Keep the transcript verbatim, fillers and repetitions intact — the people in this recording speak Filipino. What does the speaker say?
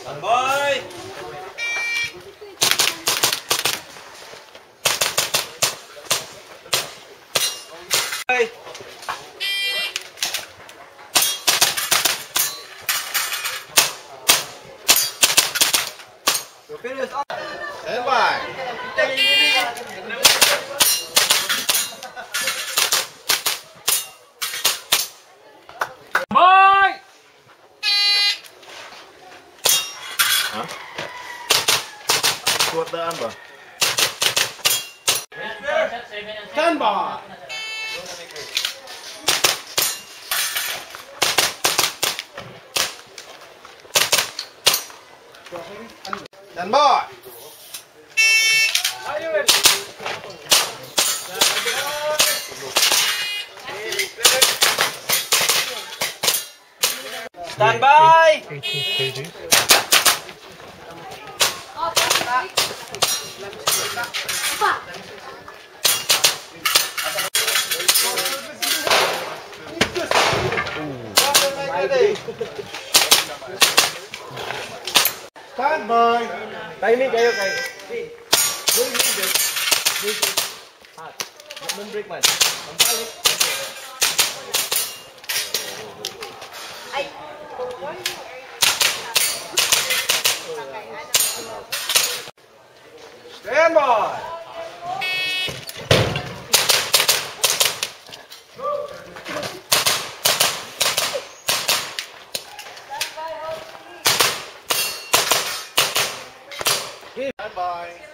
Standby! Hey! Standby! Bye! Hah? Kuat daan ba? Standby! Standby! Standby! Standby! Timing kayo kay. Don't leave it. Leave it. Hot. Don't break man. Ang balik. Ay. Stand by! Stand by!